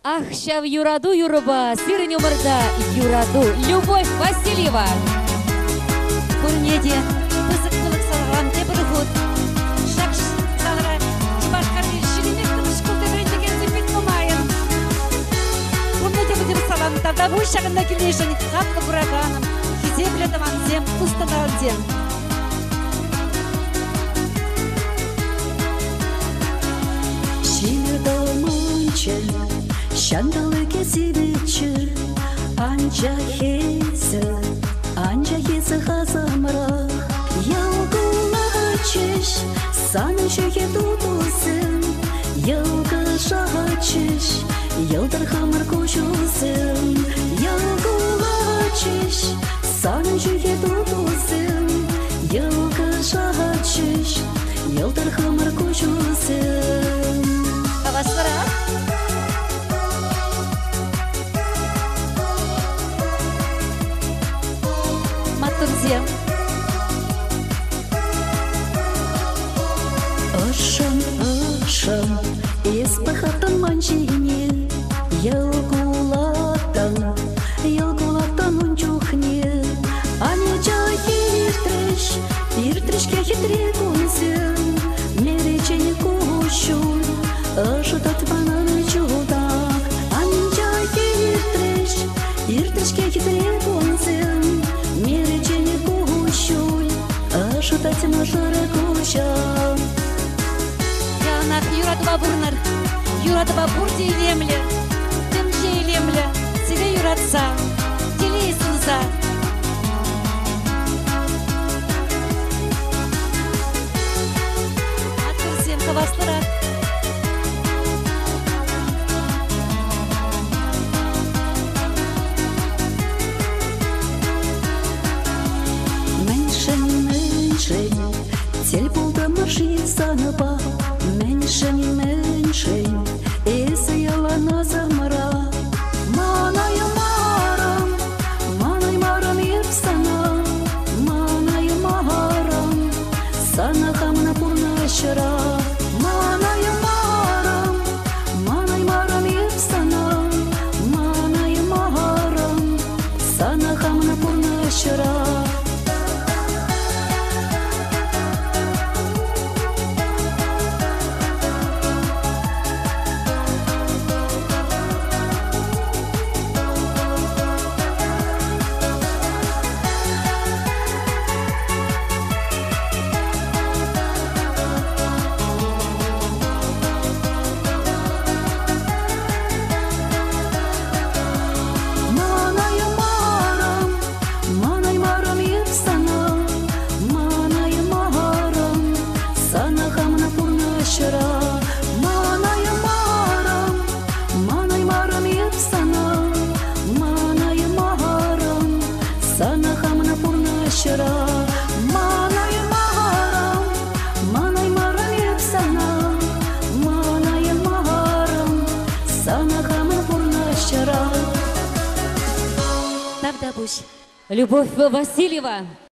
Ах, ща в юраду юруба, сирень умырда юраду. Любовь Васильева. Көрнеде, пызык кылык салган тебір худ. Шакш салра, чубашкарды ширимек тымыш култебірін деген зимбит мумайын. Көрнеде бұдыр салан, тарда бұй шағында келешін, қатқы бұраганым. Хизебледі ванзем, ұстанаған зем. Şandalı kesilçi anca hezi hazamra yalgılaçış sana şöyle tutulsun yalgışaçış yıldır hamur koşulsun yalgılaçış sana şöyle tutulsun yalgışaçış yıldır hamur koşulsun. Havaslara Matırziям. Ышым, испахатын манжине, елгулаттан унчухне, анеча иртришке хитре кунсен, меречене кущун, ышытат бананы чуда, анеча иртришке хитре кунсен, меречене кущун, ышытат мажары кущан. Юрадыба бурнар, юрадыба бур дейлемлі, тым жейлемлі, сіге юратса, телейсінса. Атырсен қаваслыра. Меншень, тель болды марши саныба. Меншень, есі ялана замара. Манай марам епсана, манай марам, сана хамна пурна шыра. Манай марам епсана, манай марам, сана хамна пурна шыра. Любовь Васильева.